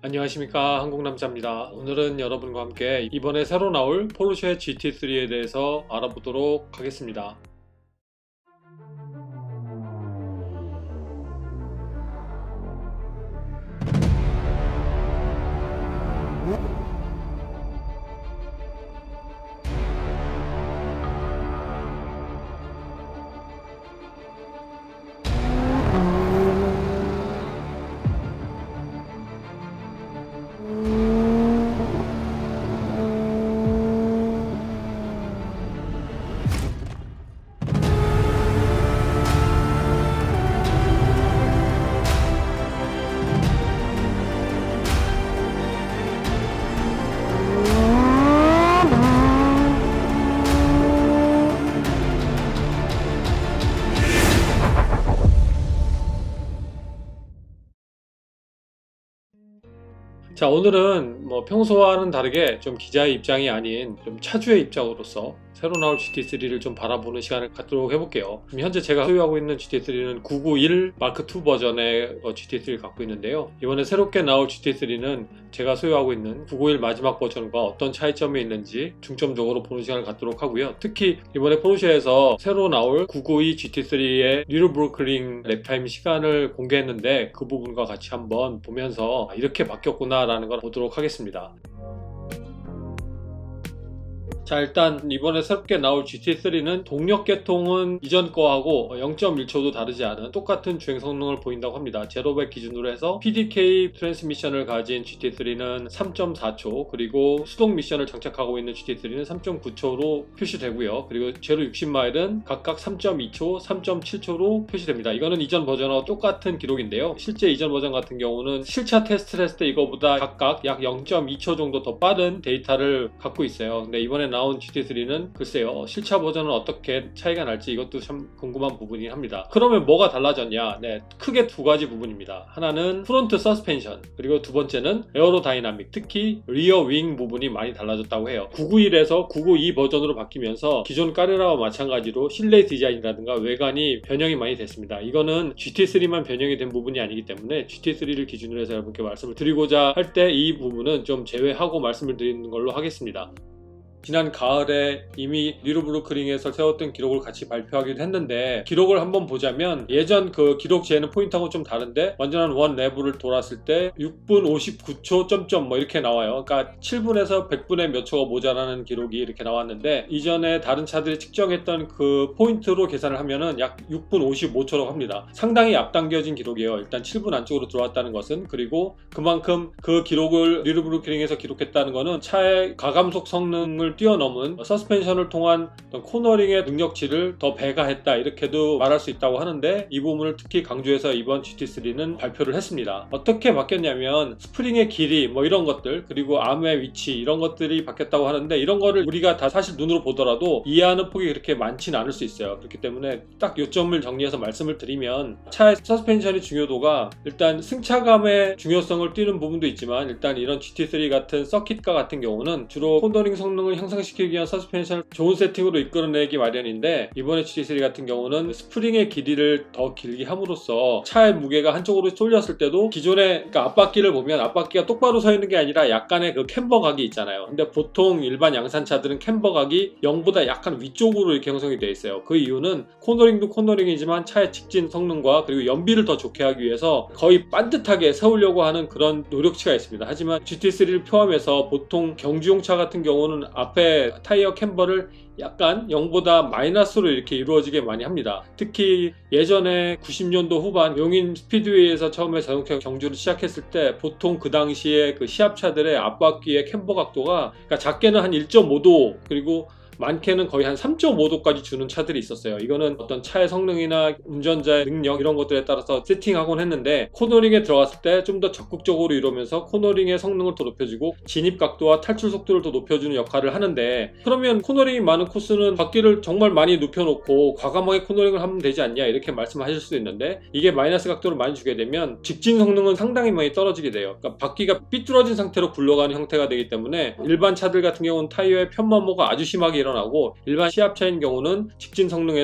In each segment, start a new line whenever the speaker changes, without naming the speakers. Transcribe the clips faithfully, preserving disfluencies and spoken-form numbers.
안녕하십니까, 한국남자입니다. 오늘은 여러분과 함께 이번에 새로 나올 포르쉐 지티 쓰리에 대해서 알아보도록 하겠습니다. 자, 오늘은 뭐 평소와는 다르게 좀 기자의 입장이 아닌 좀 차주의 입장으로서 새로 나올 지티 쓰리를 좀 바라보는 시간을 갖도록 해볼게요. 현재 제가 소유하고 있는 지티 쓰리는 구구일 마크 투 버전의 지티 쓰리를 갖고 있는데요. 이번에 새롭게 나올 지티 쓰리는 제가 소유하고 있는 구구일 마지막 버전과 어떤 차이점이 있는지 중점적으로 보는 시간을 갖도록 하고요. 특히 이번에 포르쉐에서 새로 나올 구구이 지티 쓰리의 뉴르부르크링 랩타임 시간을 공개했는데 그 부분과 같이 한번 보면서 이렇게 바뀌었구나 라는 걸 보도록 하겠습니다. 자, 일단 이번에 새롭게 나올 지티 쓰리는 동력 계통은 이전 거하고 영 점 일 초도 다르지 않은 똑같은 주행 성능을 보인다고 합니다. 제로백 기준으로 해서 피디케이 트랜스미션을 가진 지티 쓰리는 삼 점 사 초, 그리고 수동 미션을 장착하고 있는 지티 쓰리는 삼 점 구 초로 표시되고요. 그리고 제로 육십 마일은 각각 삼 점 이 초, 삼 점 칠 초로 표시됩니다. 이거는 이전 버전과 똑같은 기록인데요. 실제 이전 버전 같은 경우는 실차 테스트를 했을 때 이거보다 각각 약 영 점 이 초 정도 더 빠른 데이터를 갖고 있어요. 근데 이번에 나온 지티 쓰리는 글쎄요, 실차 버전은 어떻게 차이가 날지 이것도 참 궁금한 부분이긴 합니다. 그러면 뭐가 달라졌냐? 네, 크게 두 가지 부분입니다. 하나는 프론트 서스펜션, 그리고 두 번째는 에어로다이나믹, 특히 리어 윙 부분이 많이 달라졌다고 해요. 구구일에서 구구이 버전으로 바뀌면서 기존 까르라와 마찬가지로 실내 디자인이라든가 외관이 변형이 많이 됐습니다. 이거는 지티 쓰리만 변형이 된 부분이 아니기 때문에 지티 쓰리를 기준으로 해서 여러분께 말씀을 드리고자 할 때 이 부분은 좀 제외하고 말씀을 드리는 걸로 하겠습니다. 지난 가을에 이미 뉴르부르크링에서 세웠던 기록을 같이 발표하기도 했는데, 기록을 한번 보자면 예전 그 기록 재는 포인트하고 좀 다른데 완전한 원 레벨을 돌았을 때 육 분 오십구 초 점점 뭐 이렇게 나와요. 그러니까 칠 분에서 백 분의 몇 초가 모자라는 기록이 이렇게 나왔는데, 이전에 다른 차들이 측정했던 그 포인트로 계산을 하면은 약 육 분 오십오 초라고 합니다. 상당히 앞당겨진 기록이에요. 일단 칠 분 안쪽으로 들어왔다는 것은. 그리고 그만큼 그 기록을 뉴르부르크링에서 기록했다는 것은 차의 가감속 성능을 뛰어넘은 서스펜션을 통한 코너링의 능력치를 더 배가했다, 이렇게도 말할 수 있다고 하는데, 이 부분을 특히 강조해서 이번 지티 쓰리는 발표를 했습니다. 어떻게 바뀌었냐면 스프링의 길이 뭐 이런 것들, 그리고 암의 위치 이런 것들이 바뀌었다고 하는데, 이런 거를 우리가 다 사실 눈으로 보더라도 이해하는 폭이 그렇게 많지는 않을 수 있어요. 그렇기 때문에 딱 요점을 정리해서 말씀을 드리면, 차의 서스펜션의 중요도가 일단 승차감의 중요성을 띠는 부분도 있지만, 일단 이런 지티 쓰리 같은 서킷카 같은 경우는 주로 코너링 성능을 향상시키기 위한 서스펜션을 좋은 세팅으로 이끌어내기 마련인데, 이번에 지티 쓰리 같은 경우는 스프링의 길이를 더 길게 함으로써 차의 무게가 한쪽으로 쏠렸을 때도 기존의 그러니까 앞바퀴를 보면 앞바퀴가 똑바로 서 있는 게 아니라 약간의 그 캠버각이 있잖아요. 근데 보통 일반 양산차들은 캠버각이 영보다 약간 위쪽으로 이렇게 형성이 되어 있어요. 그 이유는 코너링도 코너링이지만 차의 직진 성능과 그리고 연비를 더 좋게 하기 위해서 거의 반듯하게 세우려고 하는 그런 노력치가 있습니다. 하지만 지티 쓰리를 포함해서 보통 경주용 차 같은 경우는 앞에 타이어 캠버를 약간 영보다 마이너스로 이렇게 이루어지게 많이 합니다. 특히 예전에 구십 년도 후반 용인 스피드웨이에서 처음에 자동차 경주를 시작했을 때 보통 그 당시에 그 시합차들의 앞바퀴의 캠버 각도가 그러니까 작게는 한 일 점 오 도, 그리고 많게는 거의 한 삼 점 오 도까지 주는 차들이 있었어요. 이거는 어떤 차의 성능이나 운전자의 능력 이런 것들에 따라서 세팅하곤 했는데, 코너링에 들어갔을 때 좀 더 적극적으로 이루면서 코너링의 성능을 더 높여주고 진입 각도와 탈출 속도를 더 높여주는 역할을 하는데, 그러면 코너링이 많은 코스는 바퀴를 정말 많이 눕혀놓고 과감하게 코너링을 하면 되지 않냐, 이렇게 말씀하실 수도 있는데, 이게 마이너스 각도를 많이 주게 되면 직진 성능은 상당히 많이 떨어지게 돼요. 그러니까 바퀴가 삐뚤어진 상태로 굴러가는 형태가 되기 때문에 일반 차들 같은 경우는 타이어의 편마모가 아주 심하게 일어나고, 일반 시합차인 경우는 직진 성능에서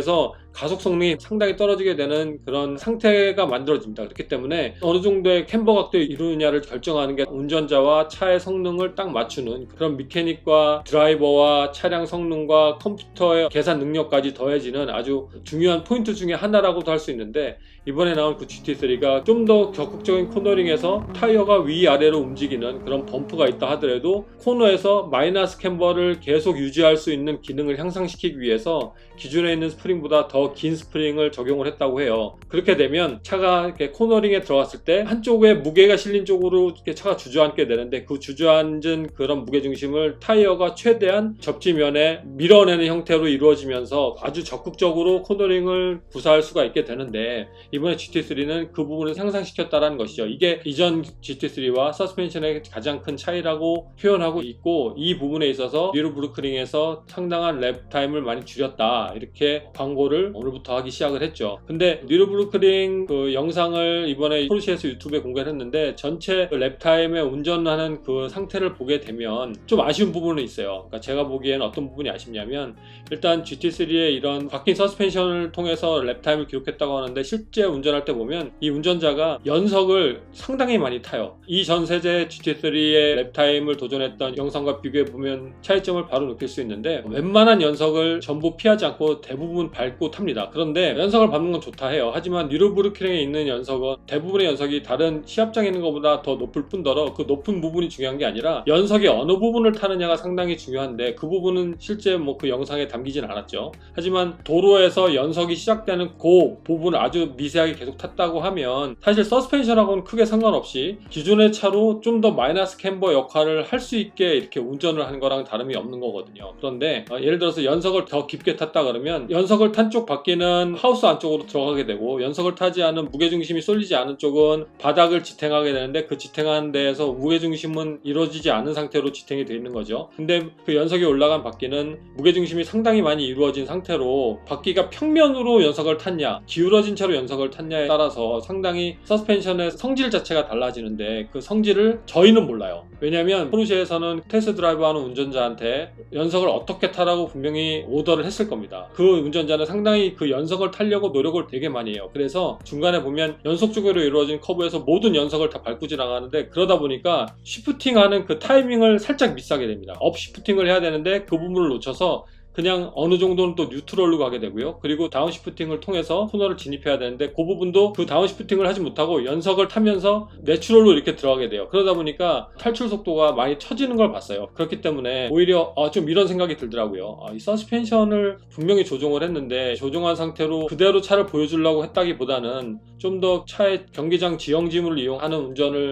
가속 성능이 상당히 떨어지게 되는 그런 상태가 만들어집니다. 그렇기 때문에 어느 정도의 캠버 각도를 이루느냐를 결정하는 게 운전자와 차의 성능을 딱 맞추는 그런 미케닉과 드라이버와 차량 성능과 컴퓨터의 계산 능력까지 더해지는 아주 중요한 포인트 중에 하나라고도 할 수 있는데, 이번에 나온 그 지티쓰리가 좀 더 적극적인 코너링에서 타이어가 위아래로 움직이는 그런 범프가 있다 하더라도 코너에서 마이너스 캠버를 계속 유지할 수 있는 기능을 향상시키기 위해서 기존에 있는 스프링보다 더 긴 스프링을 적용을 했다고 해요. 그렇게 되면 차가 이렇게 코너링에 들어갔을 때 한쪽에 무게가 실린 쪽으로 이렇게 차가 주저앉게 되는데, 그 주저앉은 그런 무게중심을 타이어가 최대한 접지면에 밀어내는 형태로 이루어지면서 아주 적극적으로 코너링을 구사할 수가 있게 되는데, 이번에 지티쓰리는 그 부분을 향상시켰다는 것이죠. 이게 이전 지티쓰리와 서스펜션의 가장 큰 차이라고 표현하고 있고, 이 부분에 있어서 뉴르부르크링에서 상당한 랩 타임을 많이 줄였다, 이렇게 광고를 오늘부터 하기 시작을 했죠. 근데 뉴르부르크링 그 영상을 이번에 포르쉐에서 유튜브에 공개를 했는데, 전체 랩 타임에 운전하는 그 상태를 보게 되면 좀 아쉬운 부분은 있어요. 그러니까 제가 보기에는 어떤 부분이 아쉽냐면, 일단 지티쓰리의 이런 바뀐 서스펜션을 통해서 랩 타임을 기록했다고 하는데, 실제 운전할 때 보면 이 운전자가 연석을 상당히 많이 타요. 이전 세대 지티쓰리의 랩 타임을 도전했던 영상과 비교해 보면 차이점을 바로 느낄 수 있는데, 웬만한 연석을 전부 피하지 않고 대부분 밟고 탑니다. 그런데 연석을 밟는 건 좋다 해요. 하지만 뉴르부르크링에 있는 연석은 대부분의 연석이 다른 시합장에 있는 것보다 더 높을 뿐더러 그 높은 부분이 중요한 게 아니라 연석의 어느 부분을 타느냐가 상당히 중요한데, 그 부분은 실제 뭐 그 영상에 담기진 않았죠. 하지만 도로에서 연석이 시작되는 그 부분을 아주 미세하게 계속 탔다고 하면 사실 서스펜션하고는 크게 상관없이 기존의 차로 좀 더 마이너스 캠버 역할을 할 수 있게 이렇게 운전을 하는 거랑 다름이 없는 거거든요. 그런데 어, 예를 들어서 연석을 더 깊게 탔다 그러면 연석을 탄 쪽 바퀴는 하우스 안쪽으로 들어가게 되고, 연석을 타지 않은 무게중심이 쏠리지 않은 쪽은 바닥을 지탱하게 되는데, 그 지탱하는 데에서 무게중심은 이루어지지 않은 상태로 지탱이 되어 있는 거죠. 근데 그 연석이 올라간 바퀴는 무게중심이 상당히 많이 이루어진 상태로 바퀴가 평면으로 연석을 탔냐 기울어진 채로 연석을 탔냐에 따라서 상당히 서스펜션의 성질 자체가 달라지는데, 그 성질을 저희는 몰라요. 왜냐하면 포르쉐에서는 테스트 드라이브 하는 운전자한테 연석을 어떻게 타라고 분명히 오더를 했을 겁니다. 그 운전자는 상당히 그 연석을 타려고 노력을 되게 많이 해요. 그래서 중간에 보면 연속적으로 이루어진 커브에서 모든 연석을 다 밟고 지나가는데, 그러다 보니까 쉬프팅하는 그 타이밍을 살짝 미스하게 됩니다. 업 쉬프팅을 해야 되는데 그 부분을 놓쳐서 그냥 어느 정도는 또 뉴트럴로 가게 되고요. 그리고 다운시프팅을 통해서 코너를 진입해야 되는데, 그 부분도 그 다운시프팅을 하지 못하고 연석을 타면서 내추럴로 이렇게 들어가게 돼요. 그러다 보니까 탈출 속도가 많이 처지는 걸 봤어요. 그렇기 때문에 오히려 아, 좀 이런 생각이 들더라고요. 아, 이 서스펜션을 분명히 조종을 했는데 조종한 상태로 그대로 차를 보여주려고 했다기보다는 좀 더 차의 경기장 지형지물을 이용하는 운전을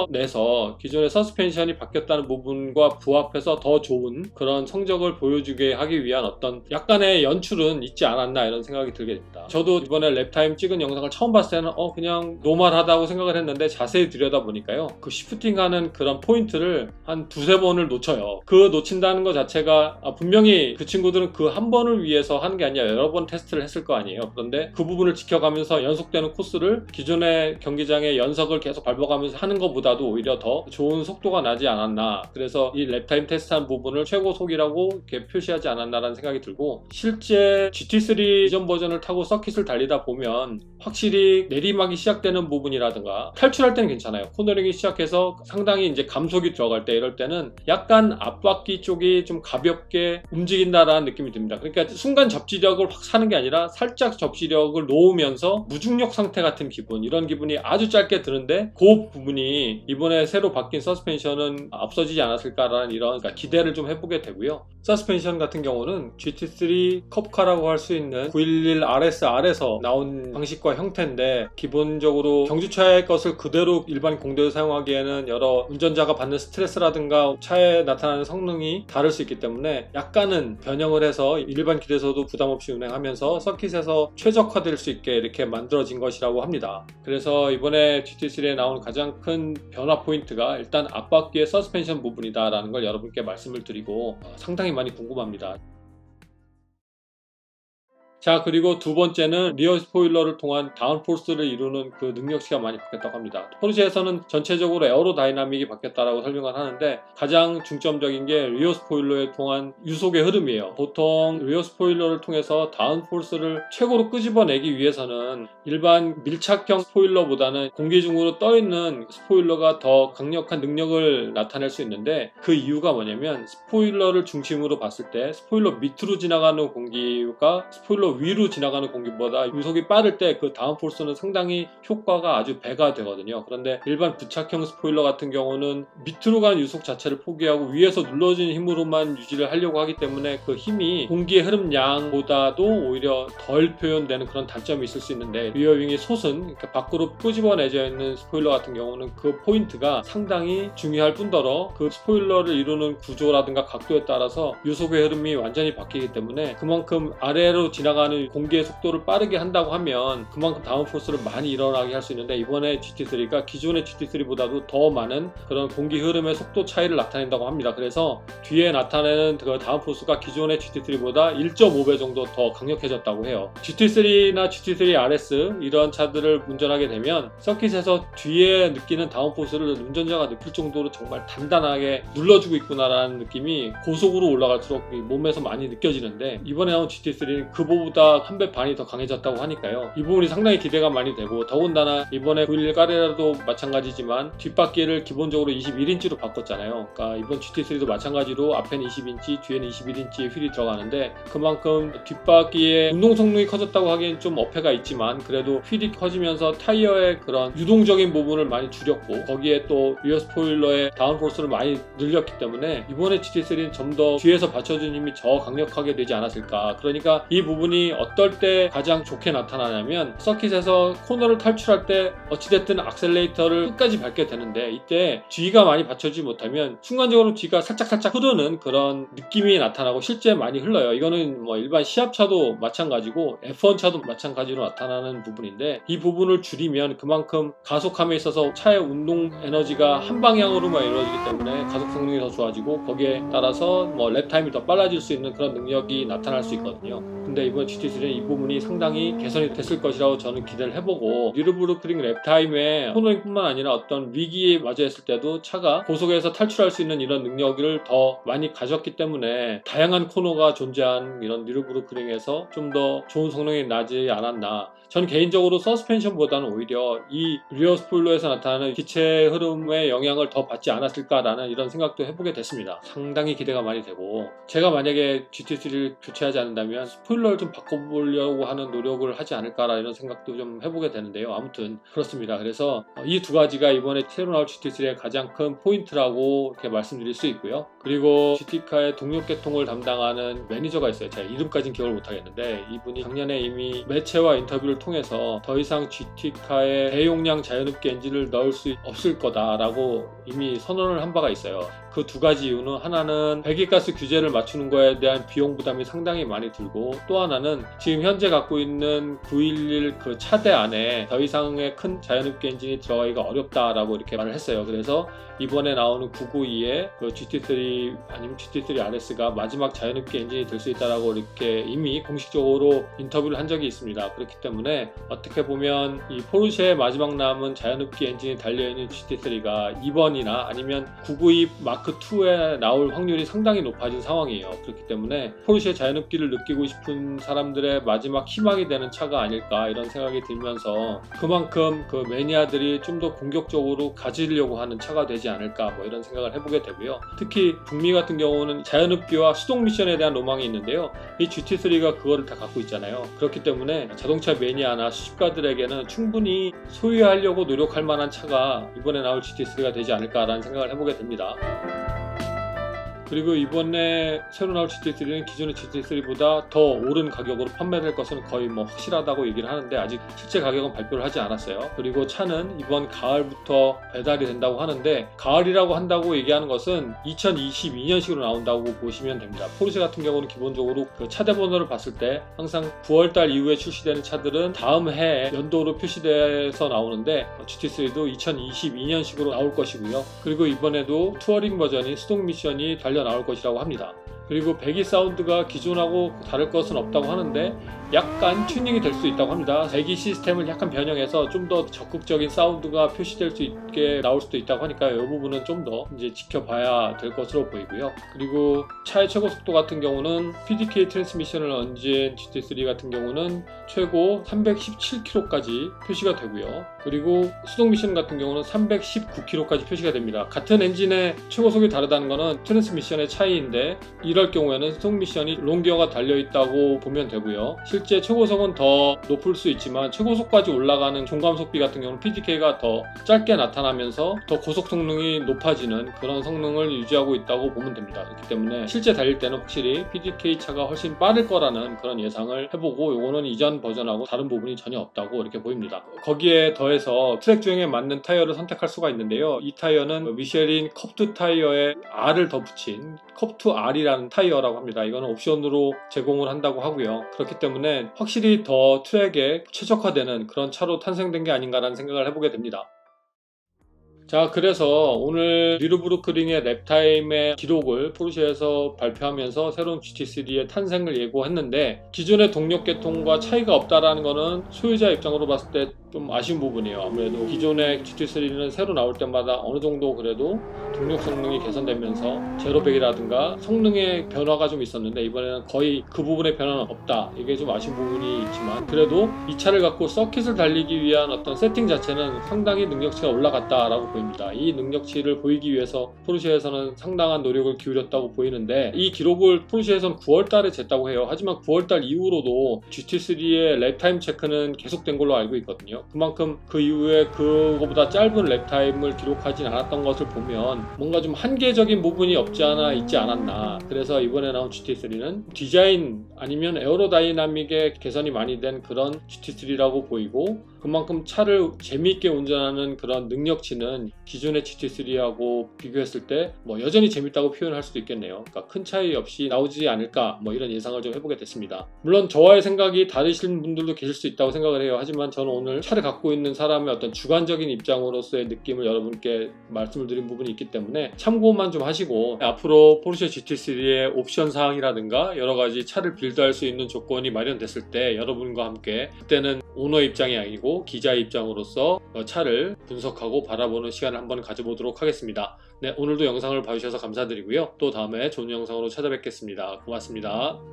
끄집어내서 기존의 서스펜션이 바뀌었다는 부분과 부합해서 더 좋은 그런 성적을 보여주게 하기 위한 어떤 약간의 연출은 있지 않았나, 이런 생각이 들게 됩니다. 저도 이번에 랩타임 찍은 영상을 처음 봤을 때는 어 그냥 노멀하다고 생각을 했는데, 자세히 들여다보니까요, 그 시프팅하는 그런 포인트를 한 두세 번을 놓쳐요. 그 놓친다는 것 자체가 아, 분명히 그 친구들은 그 한 번을 위해서 하는 게 아니라 여러 번 테스트를 했을 거 아니에요. 그런데 그 부분을 지켜가면서 연속되는 코스를 기존의 경기장의 연석을 계속 밟아가면서 하는 것보다도 오히려 더 좋은 속도가 나지 않았나. 그래서 이 랩타임 테스트한 부분을 최고 속이라고 이렇게 표시하지 않았나 라는 생각이 들고, 실제 지티쓰리 이전 버전을 타고 서킷을 달리다 보면 확실히 내리막이 시작되는 부분이라든가 탈출할 때는 괜찮아요. 코너링이 시작해서 상당히 이제 감속이 들어갈 때, 이럴 때는 약간 앞바퀴 쪽이 좀 가볍게 움직인다라는 느낌이 듭니다. 그러니까 순간 접지력을 확 사는 게 아니라 살짝 접지력을 놓으면서 무중력 상태 같은 기분, 이런 기분이 아주 짧게 드는데, 그 부분이 이번에 새로 바뀐 서스펜션은 앞서지지 않았을까라는 이런 그러니까 기대를 좀 해보게 되고요. 서스펜션 같은 경우는 지티쓰리 컵카라고 할 수 있는 구백십일 알에스알에서 나온 방식과 형태인데, 기본적으로 경주차의 것을 그대로 일반 공도에 사용하기에는 여러 운전자가 받는 스트레스라든가 차에 나타나는 성능이 다를 수 있기 때문에 약간은 변형을 해서 일반 길에서도 부담없이 운행하면서 서킷에서 최적화될 수 있게 이렇게 만들어진 것이라고 합니다. 그래서 이번에 지티쓰리에 나온 가장 큰 변화 포인트가 일단 앞바퀴의 서스펜션 부분이다 라는 걸 여러분께 말씀을 드리고, 상당히 많이 궁금합니다. 자, 그리고 두 번째는 리어 스포일러를 통한 다운포스를 이루는 그 능력치가 많이 바뀌었다고 합니다. 포르쉐에서는 전체적으로 에어로다이나믹이 바뀌었다라고 설명을 하는데 가장 중점적인 게 리어 스포일러에 통한 유속의 흐름이에요. 보통 리어 스포일러를 통해서 다운포스를 최고로 끄집어내기 위해서는 일반 밀착형 스포일러보다는 공기 중으로 떠있는 스포일러가 더 강력한 능력을 나타낼 수 있는데 그 이유가 뭐냐면 스포일러를 중심으로 봤을 때 스포일러 밑으로 지나가는 공기가 스포일러 위로 지나가는 공기보다 유속이 빠를 때 그 다운포스는 상당히 효과가 아주 배가 되거든요. 그런데 일반 부착형 스포일러 같은 경우는 밑으로 가는 유속 자체를 포기하고 위에서 눌러지는 힘으로만 유지를 하려고 하기 때문에 그 힘이 공기의 흐름량보다도 오히려 덜 표현되는 그런 단점이 있을 수 있는데 리어윙의 솥은 그러니까 밖으로 끄집어내져 있는 스포일러 같은 경우는 그 포인트가 상당히 중요할 뿐더러 그 스포일러를 이루는 구조라든가 각도에 따라서 유속의 흐름이 완전히 바뀌기 때문에 그만큼 아래로 지나가는 공기의 속도를 빠르게 한다고 하면 그만큼 다운포스를 많이 일어나게 할 수 있는데 이번에 지티쓰리가 기존의 지티쓰리보다도 더 많은 그런 공기 흐름의 속도 차이를 나타낸다고 합니다. 그래서 뒤에 나타내는 그 다운포스가 기존의 지티쓰리보다 일 점 오 배 정도 더 강력해졌다고 해요. 지티쓰리나 지티쓰리 알에스 이런 차들을 운전하게 되면 서킷에서 뒤에 느끼는 다운포스를 운전자가 느낄 정도로 정말 단단하게 눌러주고 있구나라는 느낌이 고속으로 올라갈수록 몸에서 많이 느껴지는데 이번에 나온 지티쓰리는 그보다 한 배 반이 더 강해졌다고 하니까요. 이 부분이 상당히 기대가 많이 되고 더군다나 이번에 구백십일 까레라도 마찬가지지만 뒷바퀴를 기본적으로 이십일 인치로 바꿨잖아요. 그러니까 이번 지티쓰리도 마찬가지로 앞에는 이십 인치, 뒤에는 이십일 인치의 휠이 들어가는데 그만큼 뒷바퀴의 운동 성능이 커졌다고 하기엔 좀 어폐가 있지만 그래도 휠이 커지면서 타이어의 그런 유동적인 부분을 많이 줄였고 거기에 또 리어 스포일러의 다운포스를 많이 늘렸기 때문에 이번에 지티쓰리는 좀 더 뒤에서 받쳐주는 힘이 더 강력하게 되지 않았을까. 그러니까 이 부분이 어떨 때 가장 좋게 나타나냐면 서킷에서 코너를 탈출할 때 어찌됐든 악셀레이터를 끝까지 밟게 되는데 이때 G가 많이 받쳐주지 못하면 순간적으로 G가 살짝살짝 흐르는 그런 느낌이 나타나고 실제 많이 흘러요. 이거는 뭐 일반 시합차도 마찬가지고 에프 원 차도 마찬가지로 나타나는 부분인데 이 부분을 줄이면 그만큼 가속함에 있어서 차의 운동 에너지가 한 방향으로만 이루어지기 때문에 가속 성능이 더 좋아지고 거기에 따라서 뭐 랩타임이 더 빨라질 수 있는 그런 능력이 나타날 수 있거든요. 근데 이번 지티쓰리는 이 부분이 상당히 개선이 됐을 것이라고 저는 기대를 해보고 뉴르부르크링 랩타임에 코너링 뿐만 아니라 어떤 위기에 마주했을 때도 차가 고속에서 탈출할 수 있는 이런 능력을 더 많이 가졌기 때문에 다양한 코너가 존재한 이런 뉴르부르크링에서 좀 더 좋은 성능이 나지 않았나. 전 개인적으로 서스펜션보다는 오히려 이 리어 스포일러에서 나타나는 기체 흐름의 영향을 더 받지 않았을까라는 이런 생각도 해보게 됐습니다. 상당히 기대가 많이 되고 제가 만약에 지티쓰리를 교체하지 않는다면 스포일러를 좀 바꿔보려고 하는 노력을 하지 않을까라 이런 생각도 좀 해보게 되는데요. 아무튼 그렇습니다. 그래서 이 두 가지가 이번에 새로 나올 지티쓰리의 가장 큰 포인트라고 이렇게 말씀드릴 수 있고요. 그리고 지티카의 동력 개통을 담당하는 매니저가 있어요. 제가 이름까지는 기억을 못하겠는데 이분이 작년에 이미 매체와 인터뷰를 통해서 더 이상 지티카에 대용량 자연흡기 엔진을 넣을 수 없을 거다라고 이미 선언을 한 바가 있어요. 그 두 가지 이유는 하나는 배기가스 규제를 맞추는 거에 대한 비용 부담이 상당히 많이 들고 또 하나는 지금 현재 갖고 있는 구백십일 그 차대 안에 더 이상의 큰 자연흡기 엔진이 들어가기가 어렵다라고 이렇게 말을 했어요. 그래서 이번에 나오는 구백구십이의 그 지티쓰리 아니면 지티쓰리 알에스가 마지막 자연흡기 엔진이 될 수 있다라고 이렇게 이미 공식적으로 인터뷰를 한 적이 있습니다. 그렇기 때문에 어떻게 보면 이 포르쉐의 마지막 남은 자연흡기 엔진이 달려있는 지티쓰리가 이번이나 아니면 구백구십이 마크이에 나올 확률이 상당히 높아진 상황이에요. 그렇기 때문에 포르쉐 자연흡기를 느끼고 싶은 사람들의 마지막 희망이 되는 차가 아닐까 이런 생각이 들면서 그만큼 그 매니아들이 좀 더 공격적으로 가지려고 하는 차가 되지 않을까 뭐 이런 생각을 해보게 되고요. 특히 북미 같은 경우는 자연흡기와 수동 미션에 대한 로망이 있는데요. 이 지티쓰리가 그거를 다 갖고 있잖아요. 그렇기 때문에 자동차 매니아나 수집가들에게는 충분히 소유하려고 노력할 만한 차가 이번에 나올 지티쓰리가 되지 않을까라는 생각을 해보게 됩니다. 그리고 이번에 새로 나올 지티쓰리는 기존의 지티쓰리보다 더 오른 가격으로 판매될 것은 거의 뭐 확실하다고 얘기를 하는데 아직 실제 가격은 발표를 하지 않았어요. 그리고 차는 이번 가을부터 배달이 된다고 하는데 가을이라고 한다고 얘기하는 것은 이천이십이 년식으로 나온다고 보시면 됩니다. 포르쉐 같은 경우는 기본적으로 그 차대 번호를 봤을 때 항상 구월달 이후에 출시되는 차들은 다음 해 연도로 표시돼서 나오는데 지티쓰리도 이천이십이 년식으로 나올 것이고요. 그리고 이번에도 투어링 버전인 수동 미션이 달려 나올 것이라고 합니다. 그리고 배기 사운드가 기존하고 다를 것은 없다고 하는데 약간 튜닝이 될 수 있다고 합니다. 배기 시스템을 약간 변형해서 좀 더 적극적인 사운드가 표시될 수 있게 나올 수도 있다고 하니까 이 부분은 좀 더 이제 지켜봐야 될 것으로 보이고요. 그리고 차의 최고 속도 같은 경우는 피디케이 트랜스미션을 얹은 지티 쓰리 같은 경우는 최고 삼백십칠 킬로미터까지 표시가 되고요. 그리고 수동 미션 같은 경우는 삼백십구 킬로미터까지 표시가 됩니다. 같은 엔진의 최고 속이 다르다는 것은 트랜스미션의 차이인데 이럴 경우에는 수동 미션이 롱기어가 달려있다고 보면 되고요. 실제 최고속은 더 높을 수 있지만 최고속까지 올라가는 종감속비 같은 경우는 피디케이가 더 짧게 나타나면서 더 고속 성능이 높아지는 그런 성능을 유지하고 있다고 보면 됩니다. 그렇기 때문에 실제 달릴 때는 확실히 피디케이 차가 훨씬 빠를 거라는 그런 예상을 해보고 이거는 이전 버전하고 다른 부분이 전혀 없다고 이렇게 보입니다. 거기에 더해서 트랙 주행에 맞는 타이어를 선택할 수가 있는데요. 이 타이어는 미쉐린 컵투 타이어에 R을 더 붙인 컵투 R이라는 타이어라고 합니다. 이거는 옵션으로 제공을 한다고 하고요. 그렇기 때문에 확실히 더 트랙에 최적화되는 그런 차로 탄생된 게 아닌가라는 생각을 해보게 됩니다. 자, 그래서 오늘 뉴르부르크링의 랩타임의 기록을 포르쉐에서 발표하면서 새로운 지티 쓰리의 탄생을 예고했는데 기존의 동력 계통과 차이가 없다라는 것은 소유자 입장으로 봤을 때 좀 아쉬운 부분이에요. 아무래도 기존의 지티 쓰리는 새로 나올 때마다 어느 정도 그래도 동력 성능이 개선되면서 제로백이라든가 성능의 변화가 좀 있었는데 이번에는 거의 그 부분의 변화는 없다. 이게 좀 아쉬운 부분이 있지만 그래도 이 차를 갖고 서킷을 달리기 위한 어떤 세팅 자체는 상당히 능력치가 올라갔다라고 보입니다. 이 능력치를 보이기 위해서 포르쉐에서는 상당한 노력을 기울였다고 보이는데 이 기록을 포르쉐에서는 구월 달에 쟀다고 해요. 하지만 구월 달 이후로도 지티 쓰리의 랩타임 체크는 계속된 걸로 알고 있거든요. 그만큼 그 이후에 그거보다 짧은 랩타임을 기록하진 않았던 것을 보면 뭔가 좀 한계적인 부분이 없지 않아 있지 않았나. 그래서 이번에 나온 지티 쓰리는 디자인 아니면 에어로다이나믹의 개선이 많이 된 그런 지티 쓰리라고 보이고 그만큼 차를 재미있게 운전하는 그런 능력치는 기존의 지티 쓰리하고 비교했을 때 뭐 여전히 재밌다고 표현할 수도 있겠네요. 그러니까 큰 차이 없이 나오지 않을까 뭐 이런 예상을 좀 해보게 됐습니다. 물론 저와의 생각이 다르신 분들도 계실 수 있다고 생각을 해요. 하지만 저는 오늘 차를 갖고 있는 사람의 어떤 주관적인 입장으로서의 느낌을 여러분께 말씀을 드린 부분이 있기 때문에 참고만 좀 하시고 앞으로 포르쉐 지티 쓰리의 옵션 사항이라든가 여러가지 차를 빌드할 수 있는 조건이 마련됐을 때 여러분과 함께 그때는 오너 입장이 아니고 기자의 입장으로서 차를 분석하고 바라보는 시간을 한번 가져보도록 하겠습니다. 네, 오늘도 영상을 봐주셔서 감사드리고요. 또 다음에 좋은 영상으로 찾아뵙겠습니다. 고맙습니다.